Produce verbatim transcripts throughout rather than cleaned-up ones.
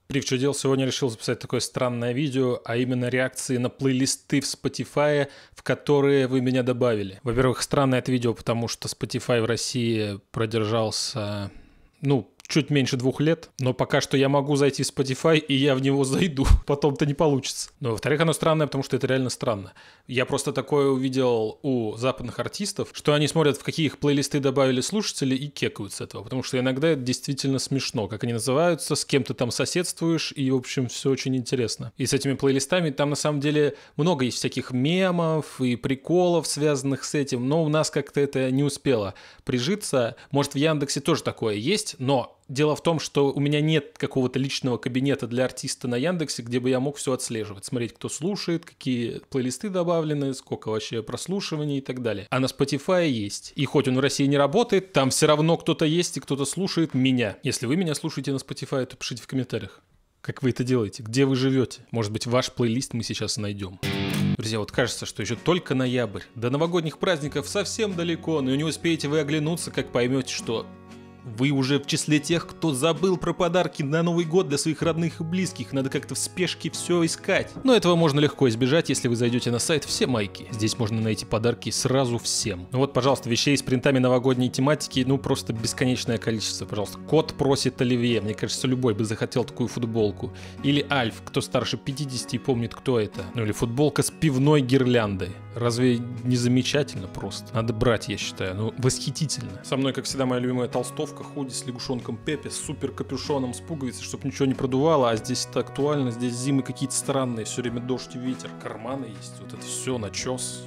Прив, что делал, сегодня решил записать такое странное видео, а именно реакции на плейлисты в Spotify, в которые вы меня добавили. Во-первых, странное это видео, потому что Spotify в России продержался, ну, чуть меньше двух лет, но пока что я могу зайти в Spotify, и я в него зайду, потом-то не получится. Но, во-вторых, оно странное, потому что это реально странно. Я просто такое увидел у западных артистов, что они смотрят, в какие их плейлисты добавили слушатели, и кекают с этого, потому что иногда это действительно смешно, как они называются, с кем ты там соседствуешь, и, в общем, все очень интересно. И с этими плейлистами там, на самом деле, много есть всяких мемов и приколов, связанных с этим, но у нас как-то это не успело прижиться. Может, в Яндексе тоже такое есть, но дело в том, что у меня нет какого-то личного кабинета для артиста на Яндексе, где бы я мог все отслеживать, смотреть, кто слушает, какие плейлисты добавлены, сколько вообще прослушиваний и так далее. А на Spotify есть. И хоть он в России не работает, там все равно кто-то есть и кто-то слушает меня. Если вы меня слушаете на Spotify, то пишите в комментариях, как вы это делаете, где вы живете. Может быть, ваш плейлист мы сейчас найдем. Друзья, вот кажется, что еще только ноябрь. До новогодних праздников совсем далеко, но не успеете вы оглянуться, как поймете, что вы уже в числе тех, кто забыл про подарки на Новый год для своих родных и близких. Надо как-то в спешке все искать. Но этого можно легко избежать, если вы зайдете на сайт «Все майки». Здесь можно найти подарки сразу всем. Ну вот, пожалуйста, вещей с принтами новогодней тематики, ну просто бесконечное количество. Пожалуйста, кот просит оливье. Мне кажется, любой бы захотел такую футболку. Или Альф, кто старше пятидесяти и помнит, кто это. Ну или футболка с пивной гирляндой. Разве не замечательно просто? Надо брать, я считаю. Ну, восхитительно. Со мной, как всегда, моя любимая толстовка, худи с лягушонком Пепе, с супер капюшоном, с пуговицей, чтобы ничего не продувало, а здесь это актуально, здесь зимы какие-то странные, все время дождь и ветер, карманы есть, вот это все, начес,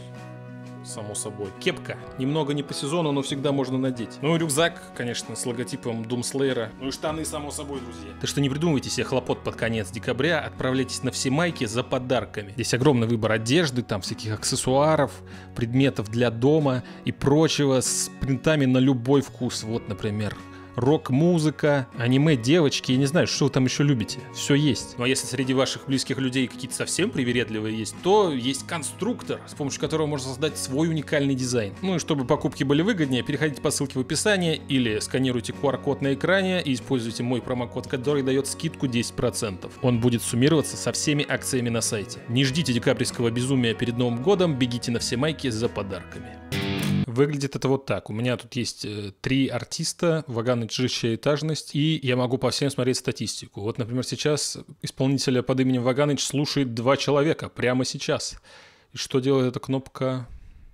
само собой. Кепка, немного не по сезону, но всегда можно надеть. Ну и рюкзак, конечно, с логотипом Думслейера. Ну и штаны, само собой, друзья. Так что не придумывайте себе хлопот под конец декабря, отправляйтесь на Все майки за подарками. Здесь огромный выбор одежды, там всяких аксессуаров, предметов для дома и прочего с принтами на любой вкус. Вот, например, рок-музыка, аниме, девочки, я не знаю, что вы там еще любите. Все есть. Ну а если среди ваших близких людей какие-то совсем привередливые есть, то есть конструктор, с помощью которого можно создать свой уникальный дизайн. Ну и чтобы покупки были выгоднее, переходите по ссылке в описании или сканируйте ку ар-код на экране и используйте мой промокод, который дает скидку десять процентов. Он будет суммироваться со всеми акциями на сайте. Не ждите декабрьского безумия перед Новым годом, бегите на Все майки за подарками. Выглядит это вот так. У меня тут есть э, три артиста: Ваганыч, Жище, Этажность, и я могу по всем смотреть статистику. Вот, например, сейчас исполнителя под именем Ваганыч слушает два человека прямо сейчас. И что делает эта кнопка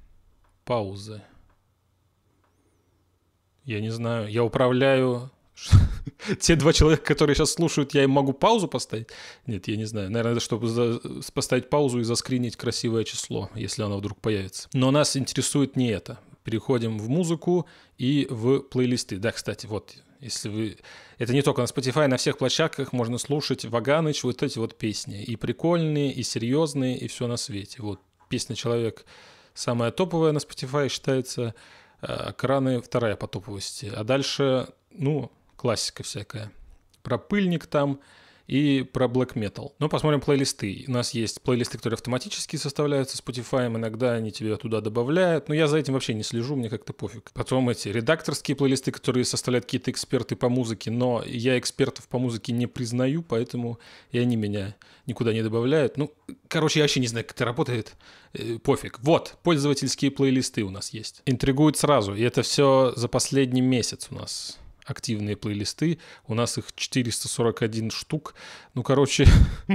паузы? Я не знаю. Я управляю... Те два человека, которые сейчас слушают, я им могу паузу поставить? Нет, я не знаю. Наверное, это чтобы за... поставить паузу и заскринить красивое число, если оно вдруг появится. Но нас интересует не это. Переходим в музыку и в плейлисты. Да, кстати, вот, если вы... Это не только на Spotify, на всех площадках можно слушать Ваганыч, вот эти вот песни. И прикольные, и серьезные, и все на свете. Вот песня «Человек» самая топовая на Spotify считается, «Краны» вторая по топовости. А дальше, ну... классика всякая. Про пыльник там и про black metal. Но посмотрим плейлисты. У нас есть плейлисты, которые автоматически составляются Spotify. Иногда они тебе туда добавляют. Но я за этим вообще не слежу, мне как-то пофиг. Потом эти редакторские плейлисты, которые составляют какие-то эксперты по музыке. Но я экспертов по музыке не признаю, поэтому и они меня никуда не добавляют. Ну, короче, я вообще не знаю, как это работает. Э, пофиг. Вот, пользовательские плейлисты у нас есть. Интригует сразу. И это все за последний месяц у нас. Активные плейлисты. У нас их четыреста сорок один штук. Ну, короче,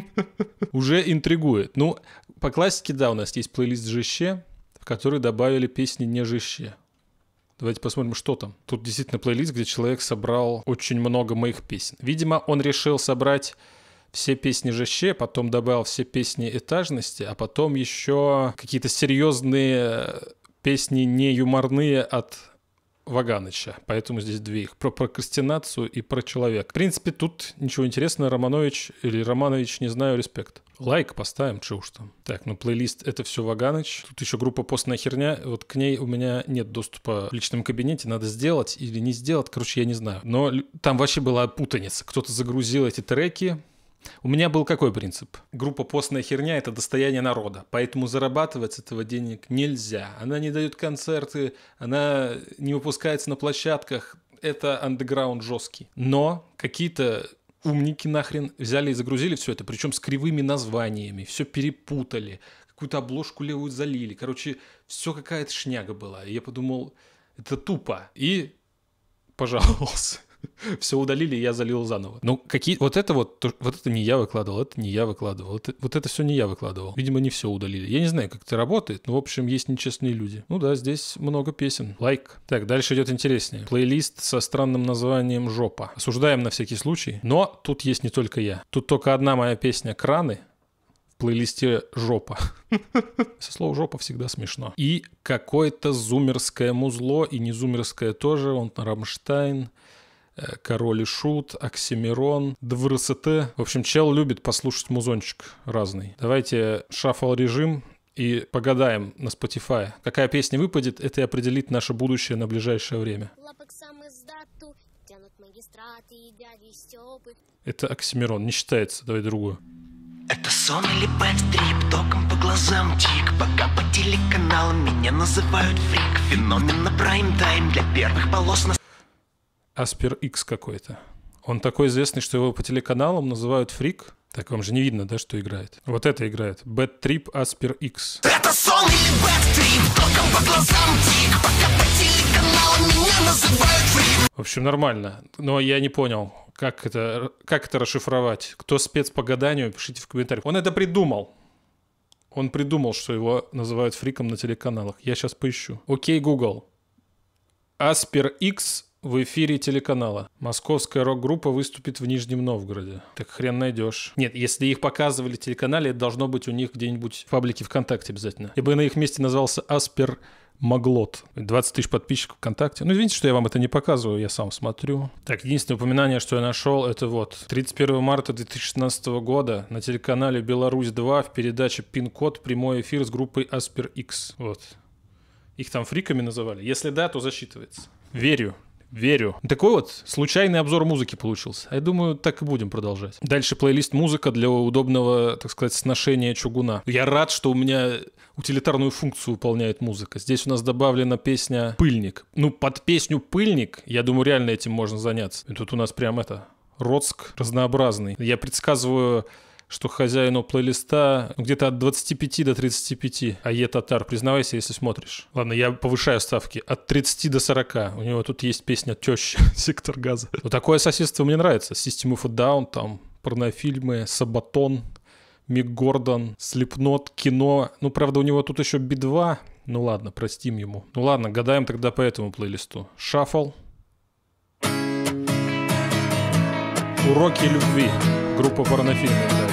уже интригует. Ну, по классике, да, у нас есть плейлист Жище, в который добавили песни не Жище. Давайте посмотрим, что там. Тут действительно плейлист, где человек собрал очень много моих песен. Видимо, он решил собрать все песни Жище, потом добавил все песни Этажности, а потом еще какие-то серьезные песни не юморные от Ваганыча, поэтому здесь две их. Про прокрастинацию и про человека. В принципе, тут ничего интересного. Романович или Романович, не знаю, респект. Лайк поставим, че уж там. Так, ну плейлист — это все Ваганыч. Тут еще группа «Постная херня». Вот к ней у меня нет доступа в личном кабинете. Надо сделать или не сделать. Короче, я не знаю. Но там вообще была путаница. Кто-то загрузил эти треки. У меня был какой принцип? Группа «Постная херня» — это достояние народа, поэтому зарабатывать с этого денег нельзя. Она не дает концерты, она не выпускается на площадках, это андеграунд жесткий. Но какие-то умники нахрен взяли и загрузили все это, причем с кривыми названиями, все перепутали, какую-то обложку левую залили. Короче, все какая-то шняга была. И я подумал, это тупо. И пожаловался. Все удалили, и я залил заново. Ну, какие... Вот это вот, то, вот это не я выкладывал, это не я выкладывал. Вот, вот это все не я выкладывал. Видимо, не все удалили. Я не знаю, как это работает, но, в общем, есть нечестные люди. Ну да, здесь много песен. Лайк. Так, дальше идет интереснее. Плейлист со странным названием «Жопа». Осуждаем на всякий случай. Но тут есть не только я. Тут только одна моя песня «Краны». В плейлисте «Жопа». Со слова «жопа» всегда смешно. И какое-то зумерское музло, и не зумерское тоже. Он Рамштайн. Король и Шут, Оксимирон, ДВРСТ. В общем, чел любит послушать музончик разный. Давайте шаффл режим и погадаем на Spotify. Какая песня выпадет, это и определит наше будущее на ближайшее время. Это Оксимирон, не считается. Давай другую. Это сон или бэт-трип, током по глазам тик. Пока по телеканалам меня называют фрик. Феномен на прайм-тайм для первых полос на... Аспер Икс какой-то. Он такой известный, что его по телеканалам называют фрик. Так вам же не видно, да, что играет? Вот это играет. Bad Trip Аспер Икс. Это сон или bad trip, током по глазам тик. Пока по телеканалам меня называют фрик. В общем, нормально. Но я не понял, как это, как это расшифровать. Кто спец по гаданию, пишите в комментариях. Он это придумал. Он придумал, что его называют фриком на телеканалах. Я сейчас поищу. Окей, Google. Аспер Икс в эфире телеканала. Московская рок-группа выступит в Нижнем Новгороде. Так хрен найдешь. Нет, если их показывали в телеканале, это должно быть у них где-нибудь в паблике ВКонтакте обязательно. Я бы на их месте назвался Аспер Маглот. двадцать тысяч подписчиков ВКонтакте. Ну, извините, что я вам это не показываю, я сам смотрю. Так, единственное упоминание, что я нашел, это вот. тридцать первого марта две тысячи шестнадцатого года на телеканале Беларусь-два в передаче «Пин-код» прямой эфир с группой Аспер Икс. Вот. Их там фриками называли. Если да, то засчитывается. Верю. Верю. Такой вот случайный обзор музыки получился. Я думаю, так и будем продолжать. Дальше плейлист «Музыка» для удобного, так сказать, сношения чугуна. Я рад, что у меня утилитарную функцию выполняет музыка. Здесь у нас добавлена песня «Пыльник». Ну, под песню «Пыльник», я думаю, реально этим можно заняться. И тут у нас прям это, Роцк разнообразный. Я предсказываю, что хозяину плейлиста ну, где-то от двадцати пяти до тридцати пяти. Ае Татар, признавайся, если смотришь. Ладно, я повышаю ставки. От тридцати до сорока. У него тут есть песня «Теща», «Сектор газа». Но такое соседство мне нравится. System of a Down, там, порнофильмы, Сабатон, Мик Гордон, Слипнот, кино. Ну, правда, у него тут еще би два. Ну ладно, простим ему. Ну ладно, гадаем тогда по этому плейлисту. Шаффл. Уроки любви. Группа порнофильмы играет.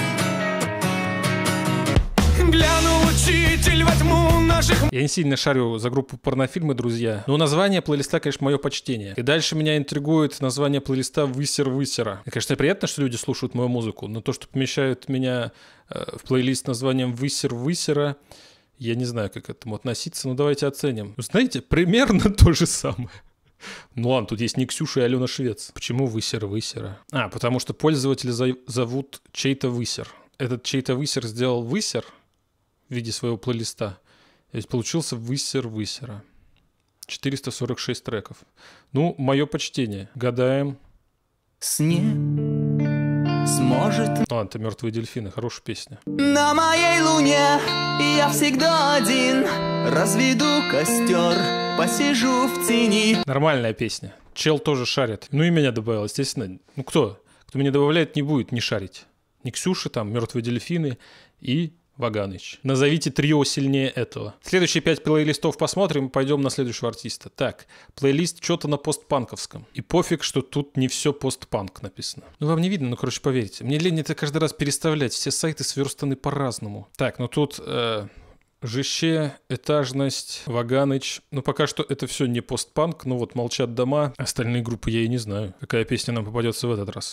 Глянул учитель во тьму наших... Я не сильно шарю за группу порнофильмы, друзья. Но название плейлиста, конечно, мое почтение. И дальше меня интригует название плейлиста «Высер-высера». И, конечно, приятно, что люди слушают мою музыку, но то, что помещают меня э, в плейлист с названием «Высер-высера», я не знаю, как к этому относиться, но давайте оценим. Знаете, примерно то же самое. Ну ладно, тут есть не Ксюша и Алена Швец. Почему «Высер-высера»? А, потому что пользователи за- зовут чей-то «Высер». Этот чей-то «Высер» сделал «Высер» в виде своего плейлиста. То есть получился «Высер-высера». четыреста сорок шесть треков. Ну, мое почтение. Гадаем. Сне сможет... Ладно, это «Мертвые дельфины». Хорошая песня. На моей луне я всегда один. Разведу костер, посижу в тени. Нормальная песня. Чел тоже шарит. Ну и меня добавил, естественно. Ну кто? Кто меня добавляет, не будет не шарить. Не Ксюша, там, «Мертвые дельфины» и Ваганыч. Назовите трио сильнее этого. Следующие пять плейлистов посмотрим и пойдем на следующего артиста. Так, плейлист что-то на постпанковском. И пофиг, что тут не все постпанк написано. Ну, вам не видно, но, короче, поверьте. Мне лень это каждый раз переставлять. Все сайты сверстаны по-разному. Так, ну тут... Э, Жище, Этажность, Ваганыч. Ну, пока что это все не постпанк. Ну, вот «Молчат дома». Остальные группы я и не знаю. Какая песня нам попадется в этот раз.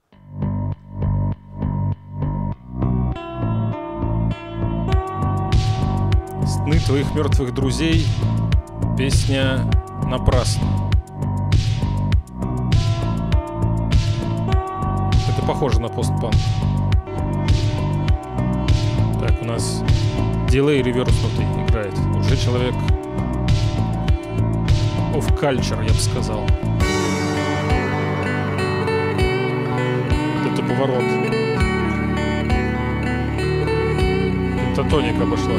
«Сны твоих мертвых друзей». Песня «Напрасно». Это похоже на постпанк. Так, у нас дилей реверснутый играет. Уже человек of culture, я бы сказал. Это это поворот. Пентатоника пошла.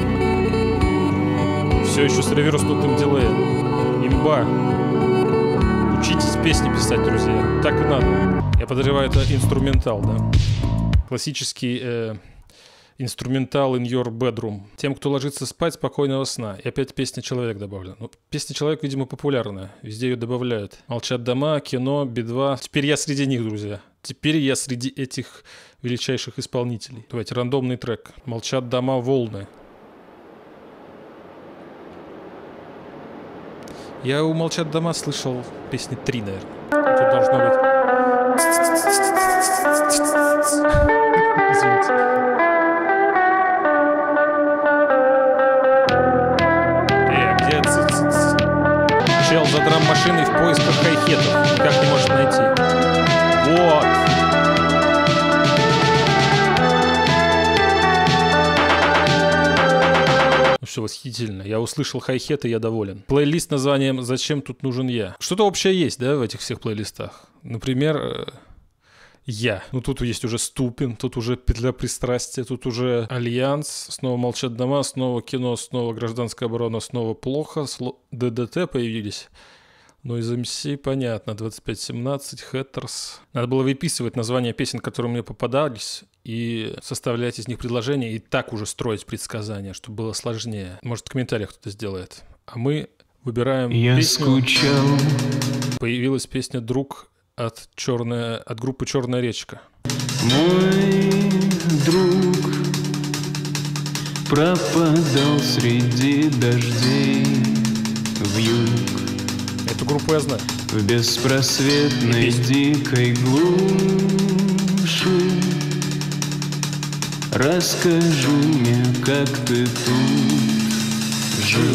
Все еще с реверснутым дилеем. Имба. Учитесь песни писать, друзья. Так и надо. Я подозреваю, это инструментал, да. Классический э, инструментал in your bedroom. Тем, кто ложится спать, спокойного сна. И опять песня «Человек» добавлена. Ну, песня «Человек», видимо, популярная. Везде ее добавляют. Молчат дома, кино, би два. Теперь я среди них, друзья. Теперь я среди этих величайших исполнителей. Давайте рандомный трек. Молчат дома, волны. Я у «Молчат дома» слышал песни три, наверное. Тут должно быть... Извините. Э, где ц-ц-ц? Чел за драм-машиной в поисках хай-хетов. Никак не может найти. Вот. Ну все, восхитительно. Я услышал хай-хет, и я доволен. Плейлист с названием «Зачем тут нужен я?». Что-то общее есть, да, в этих всех плейлистах? Например, я. Ну тут есть уже Ступин, тут уже Петля пристрастия, тут уже Альянс, снова Молчат дома, снова кино, снова Гражданская оборона, снова плохо, ДДТ появились. Ну, из эм си понятно, двадцать пять семнадцать, Хэттерс. Надо было выписывать названия песен, которые мне попадались, и составлять из них предложения, и так уже строить предсказания, чтобы было сложнее. Может, в комментариях кто-то сделает. А мы выбираем Я песню. скучал. Появилась песня «Друг» от, черная, от группы «Черная речка». Мой друг пропадал среди дождей вьюг. Эту группу я знаю. В беспросветной дикой глуши. Расскажи мне, как ты тут жил.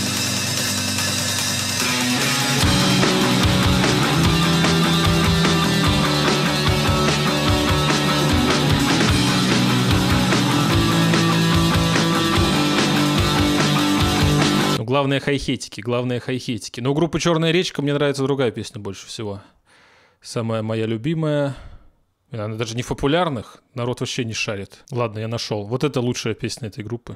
Главное хай-хетики, главное хай-хетики. Но у группы «Черная речка» мне нравится другая песня больше всего. Самая моя любимая. Она даже не в популярных, народ вообще не шарит. Ладно, я нашел. Вот это лучшая песня этой группы.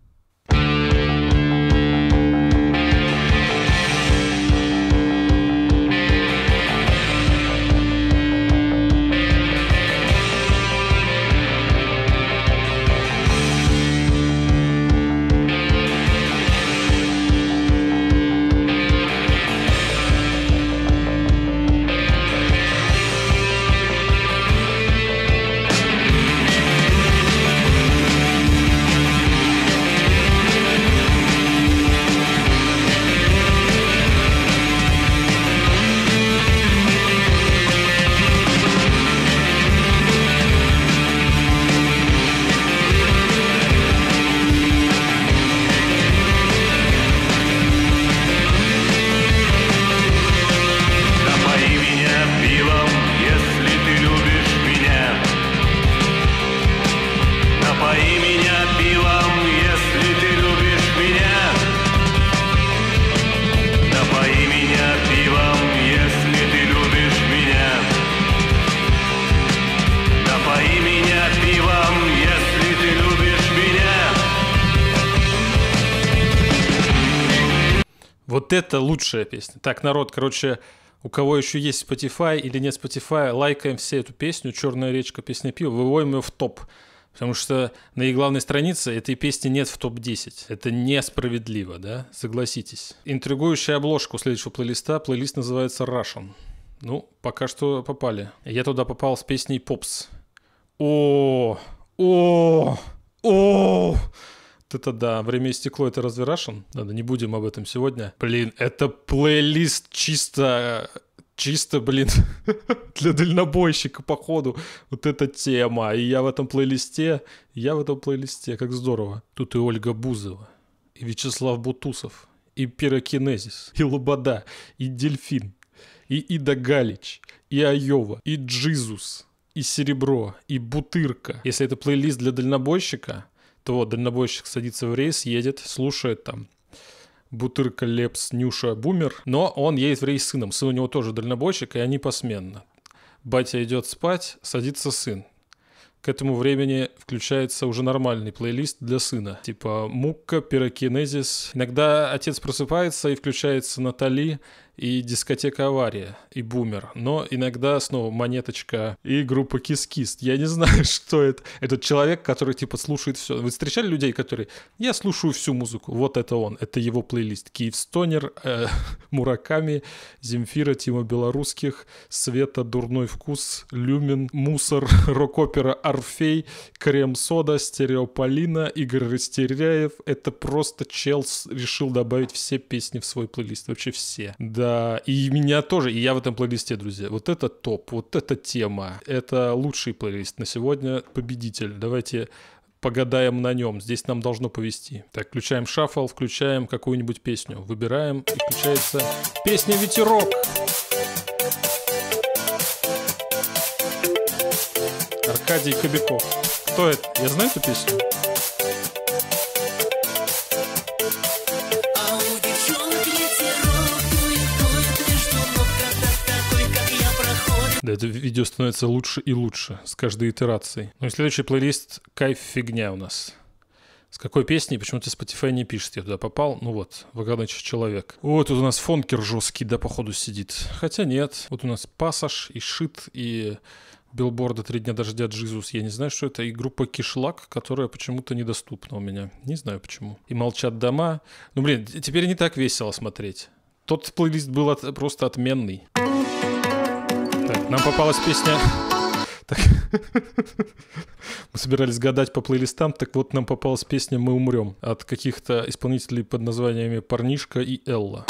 Вот это лучшая песня. Так, народ, короче, у кого еще есть Spotify или нет Spotify, лайкаем все эту песню «Черная речка, песня пива», выводим ее в топ. Потому что на их главной странице этой песни нет в топ десять. Это несправедливо, да? Согласитесь. Интригующая обложка у следующего плейлиста. Плейлист называется Russian. Ну, пока что попали. Я туда попал с песней Pops. О, о, о. Это да, «Время и стекло» — это разве Russian? Ладно, не будем об этом сегодня. Блин, это плейлист чисто, чисто, блин, для дальнобойщика, походу. Вот эта тема. И я в этом плейлисте, я в этом плейлисте, как здорово. Тут и Ольга Бузова, и Вячеслав Бутусов, и Пирокинезис, и Лобода, и Дельфин, и Ида Галич, и Айова, и Джизус, и Серебро, и Бутырка. Если это плейлист для дальнобойщика, то вот дальнобойщик садится в рейс, едет, слушает там Бутырка, Лепс, Нюша, Бумер, но он едет в рейс с сыном. Сын у него тоже дальнобойщик, и они посменно. Батя идет спать, садится сын. К этому времени включается уже нормальный плейлист для сына. Типа Мукка, Пирокинезис. Иногда отец просыпается и включается Натали и дискотека Авария, и Бумер. Но иногда снова Монеточка и группа Кис-Кис. Я не знаю, что это. Этот человек, который типа слушает все. Вы встречали людей, которые... Я слушаю всю музыку. Вот это он. Это его плейлист. Киевстонер, э, Мураками, Земфира, Тима Белорусских, Света, Дурной вкус, Люмен, Мусор, рок-опера Орфей, Крем-сода, Стереополина, Игорь Растеряев. Это просто чел решил добавить все песни в свой плейлист. Вообще все. Да. Да, и меня тоже, и я в этом плейлисте, друзья. Вот это топ, вот эта тема. Это лучший плейлист на сегодня, победитель. Давайте погадаем на нем. Здесь нам должно повезти. Так, включаем шаффл, включаем какую-нибудь песню. Выбираем, и включается песня «Ветерок». Аркадий Кобяков. Кто это? Я знаю эту песню? Да, это видео становится лучше и лучше с каждой итерацией. Ну и следующий плейлист «Кайф фигня» у нас. С какой песней? Почему-то Spotify не пишет, я туда попал. Ну вот, «Вагонычий человек». Вот тут у нас фонкер жесткий, да, походу сидит. Хотя нет. Вот у нас «Пассаж» и «Шит», и «Билборда», «Три дня дождя», «Джизус». Я не знаю, что это. И группа «Кишлак», которая почему-то недоступна у меня. Не знаю почему. И «Молчат дома». Ну, блин, теперь не так весело смотреть. Тот плейлист был от, просто отменный. Так, нам попалась песня... Так. Мы собирались гадать по плейлистам, так вот нам попалась песня «Мы умрем» от каких-то исполнителей под названиями «Парнишка» и «Элла».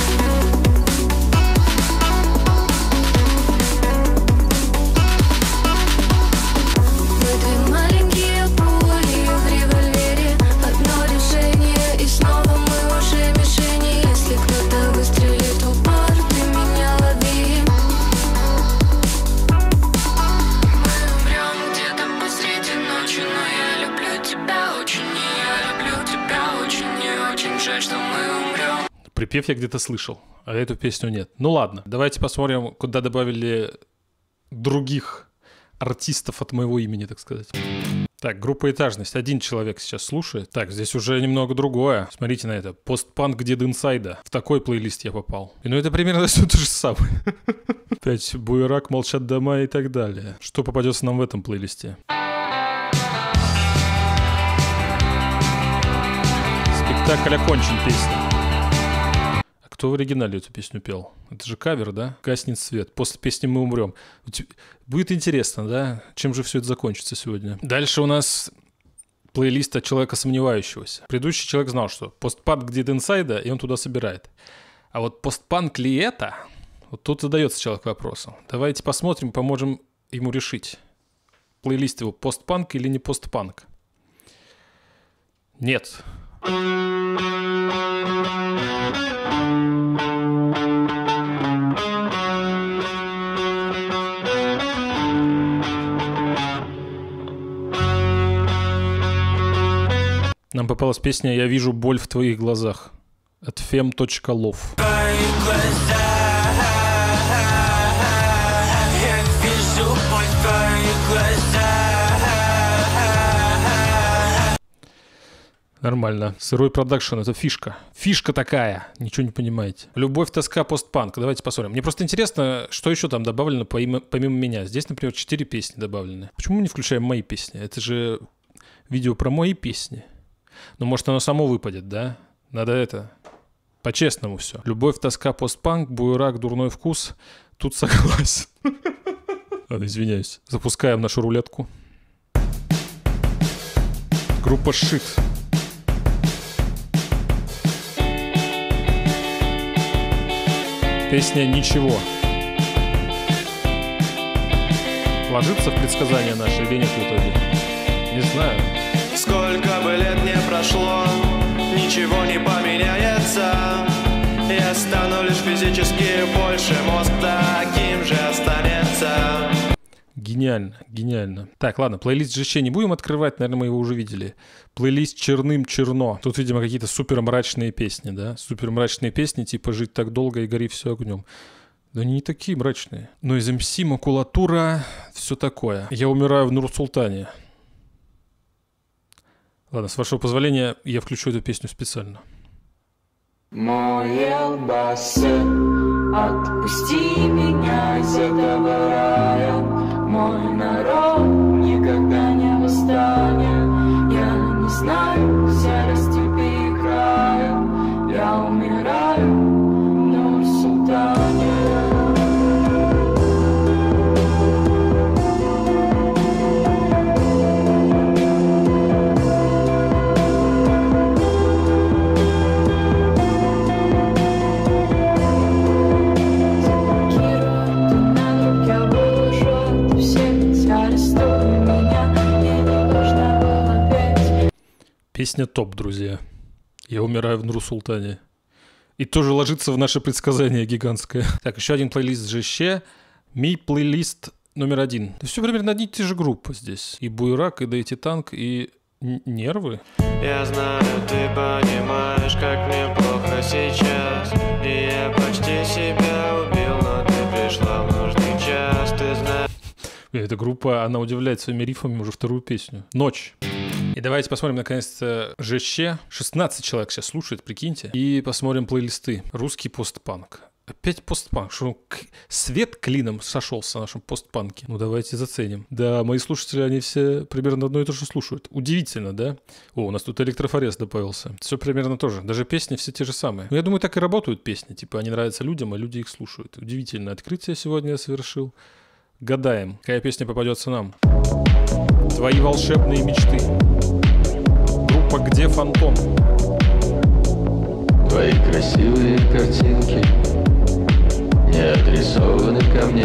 Припев я где-то слышал, а эту песню нет. Ну ладно, давайте посмотрим, куда добавили других артистов от моего имени, так сказать. Так, группа «Этажность». Один человек сейчас слушает. Так, здесь уже немного другое. Смотрите на это. Постпанк Dead Inside. В такой плейлист я попал. И, ну это примерно все то же самое. Опять Буерак, «Молчат дома» и так далее. Что попадется нам в этом плейлисте? Спектакль окончен, песня. Кто в оригинале эту песню пел? Это же кавер, да? «Гаснет свет». После песни «Мы умрем». Будет интересно, да? Чем же все это закончится сегодня? Дальше у нас плейлист от человека сомневающегося. Предыдущий человек знал, что постпанк Dead Inside, и он туда собирает. А вот постпанк ли это? Вот тут задается человек вопросом. Давайте посмотрим, поможем ему решить. Плейлист его постпанк или не постпанк? Нет. Нам попалась песня «Я вижу боль в твоих глазах» от фем точка лов. Нормально. Сырой продакшн — это фишка. Фишка такая. Ничего не понимаете. Любовь, тоска, постпанк. Давайте посмотрим. Мне просто интересно, что еще там добавлено помимо, помимо меня. Здесь, например, четыре песни добавлены. Почему мы не включаем мои песни? Это же видео про мои песни. Ну, может, оно само выпадет, да? Надо это... По-честному все. Любовь, тоска, постпанк, буерак, дурной вкус. Тут согласен. Ладно, извиняюсь. Запускаем нашу рулетку. Группа «Шит». Песня «Ничего». Ложится в предсказания наши или нет в итоге? Не знаю. Сколько бы лет не прошло, ничего не поменяется. Я стану лишь физически больше, мозг таким же останется. Гениально, гениально. Так, ладно, плейлист же не будем открывать, наверное, мы его уже видели. Плейлист «Черным черно». Тут, видимо, какие-то супер мрачные песни, да? Супер мрачные песни, типа «Жить так долго и гори все огнем». Но они не такие мрачные. Но из эм си макулатура, все такое. Я умираю в Нур-Султане. Ладно, с вашего позволения, я включу эту песню специально. Мой Элбасы, отпусти меня из этого рая. Мой народ никогда не восстанет. Я не знаю серости и края. Я умираю в Нур-Султане. Песня топ, друзья. Я умираю в Нур-Султане. И тоже ложится в наше предсказание гигантское. Так, еще один плейлист ЖЩ. Ми плейлист номер один. Это все примерно одни и те же группы здесь. И Буйрак, и Дейти Танк, и Нервы. Я знаю, ты понимаешь, как мне плохо сейчас. И я почти себя убил, но ты пришла в нужный час, ты знаешь. Эта группа, она удивляет своими рифами уже вторую песню. Ночь. И давайте посмотрим, наконец-то, ЖЩ. шестнадцать человек сейчас слушает, прикиньте. И посмотрим плейлисты. Русский постпанк. Опять постпанк. Что свет клином сошелся в нашем постпанке. Ну, давайте заценим. Да, мои слушатели, они все примерно одно и то же слушают. Удивительно, да? О, у нас тут электрофорез добавился. Все примерно то же. Даже песни все те же самые. Ну, я думаю, так и работают песни. Типа, они нравятся людям, а люди их слушают. Удивительное открытие сегодня я совершил. Гадаем, какая песня попадется нам. Твои волшебные мечты. Группа «Где фантом?» Твои красивые картинки не адресованы ко мне,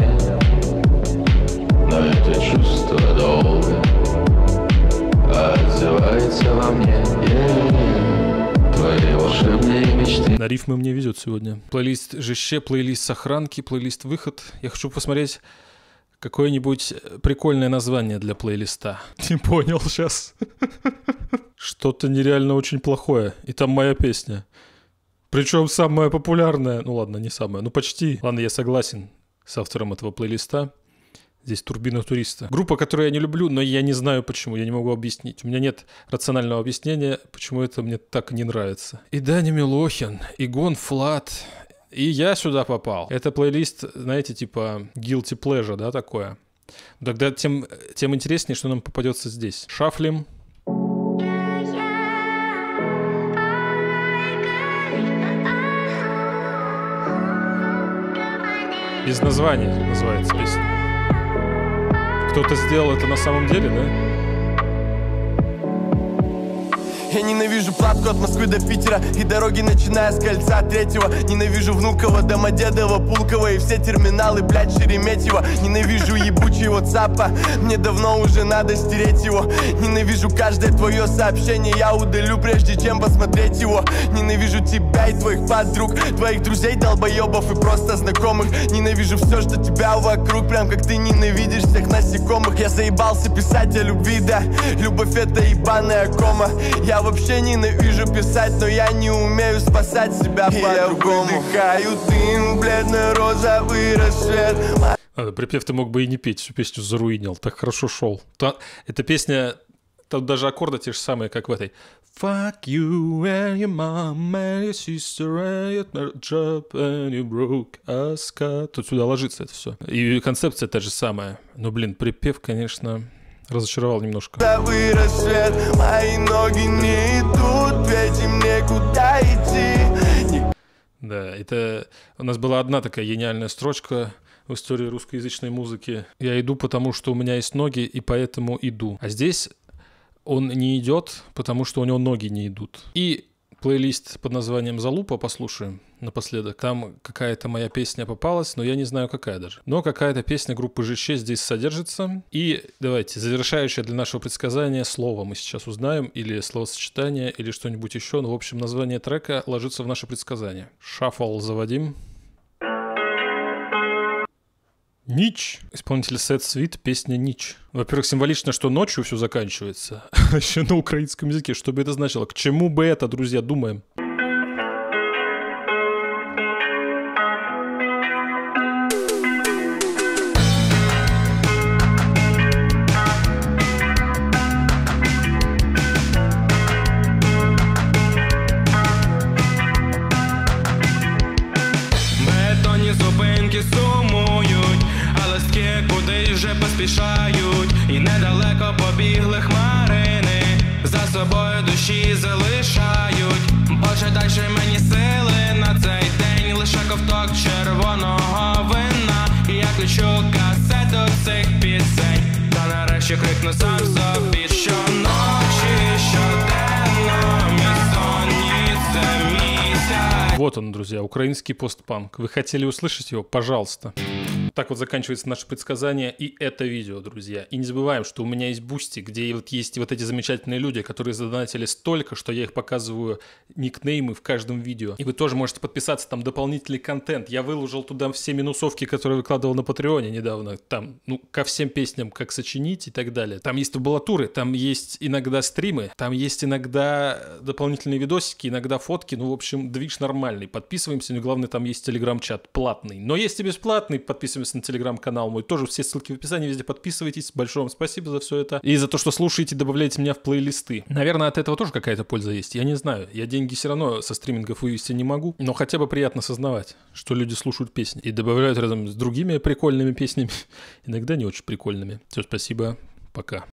но это чувство долго отзывается во мне. Yeah. Твои волшебные мечты. На рифмы мне везет сегодня. Плейлист ЖЩ, плейлист сохранки, плейлист выход. Я хочу посмотреть какое-нибудь прикольное название для плейлиста. Не понял сейчас. Что-то нереально очень плохое. И там моя песня. Причем самая популярная. Ну ладно, не самая, ну почти. Ладно, я согласен с автором этого плейлиста. Здесь «Турбина туриста». Группа, которую я не люблю, но я не знаю почему. Я не могу объяснить. У меня нет рационального объяснения, почему это мне так не нравится. И Даня Милохин, и Гон Флат. И я сюда попал. Это плейлист, знаете, типа guilty pleasure, да, такое. Тогда тем, тем интереснее, что нам попадется здесь. Шафлим. Без названия называется песня. Кто-то сделал это на самом деле, да? Я ненавижу платку от Москвы до Питера и дороги, начиная с кольца третьего. Ненавижу Внуково, Домодедово, Пулково и все терминалы, блядь, Шереметьево. Ненавижу ебучий ватсапа, мне давно уже надо стереть его. Ненавижу каждое твое сообщение, я удалю, прежде чем посмотреть его. Ненавижу тебя и твоих подруг, твоих друзей, долбоебов и просто знакомых. Ненавижу все, что тебя вокруг, прям как ты ненавидишь всех насекомых. Я заебался писать о любви, да, любовь это ебаная кома. Я вообще ненавижу писать, но я не умею спасать себя по-другому. Я выдыхаю дым, бледно-розовый рассвет. А, припев ты мог бы и не петь, всю песню заруинил, так хорошо шел. Та, эта песня, там даже аккорды те же самые, как в этой. Fuck you and your mom and your sister and your job and you broke a sky. Тут сюда ложится это все. И концепция та же самая. Но, блин, припев, конечно... разочаровал немножко. Рассвет, мои ноги не идут, ведь им некуда идти. Да, это у нас была одна такая гениальная строчка в истории русскоязычной музыки. Я иду, потому что у меня есть ноги, и поэтому иду. А здесь он не идет, потому что у него ноги не идут. И плейлист под названием «Залупа» послушаем напоследок. Там какая-то моя песня попалась, но я не знаю, какая даже. Но какая-то песня группы ЖЩ здесь содержится. И давайте, завершающее для нашего предсказания слово мы сейчас узнаем, или словосочетание, или что-нибудь еще. Но, в общем, название трека ложится в наше предсказание. Шаффл заводим. Нич. Исполнитель Sad Sweet, песня Нич. Во-первых, символично, что ночью все заканчивается. Еще на украинском языке. Что бы это значило? К чему бы это, друзья, думаем? далеко побігли хмарини, за собою душі залишають. Боже, дай же мені сили на цей день, лише ковток червоного вина. І я включу касету цих пісень, та нарешті крикну сам собі, що ночі, щоденно, мій сон, ні, це місяць. Вот он, друзья, украинский постпанк. Вы хотели услышать его? Пожалуйста. Так вот заканчивается наше предсказание и это видео, друзья. И не забываем, что у меня есть Бусти, где вот есть вот эти замечательные люди, которые задонатили столько, что я их показываю никнеймы в каждом видео. И вы тоже можете подписаться, там дополнительный контент. Я выложил туда все минусовки, которые выкладывал на Патреоне недавно. Там, ну, ко всем песням, как сочинить и так далее. Там есть табулатуры, там есть иногда стримы, там есть иногда дополнительные видосики, иногда фотки. Ну, в общем, движ нормальный. Подписываемся, но главное, там есть телеграм-чат платный. Но есть и бесплатный, подписываемся на телеграм-канал мой. Тоже все ссылки в описании, везде подписывайтесь. Большое вам спасибо за все это. И за то, что слушаете, добавляете меня в плейлисты. Наверное, от этого тоже какая-то польза есть. Я не знаю. Я деньги все равно со стримингов вывести не могу. Но хотя бы приятно сознавать, что люди слушают песни. И добавляют рядом с другими прикольными песнями. Иногда не очень прикольными. Все, спасибо. Пока.